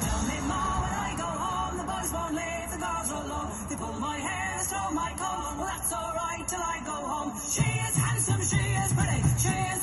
Tell me more when I go home, the boys won't leave, the girls roll low. They pull my hair, they throw my comb, well that's alright till I go home. She is handsome, she is pretty, she is